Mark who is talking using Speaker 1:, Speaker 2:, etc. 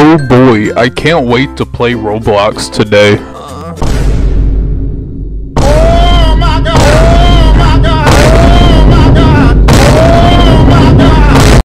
Speaker 1: Oh boy, I can't wait to play Roblox today.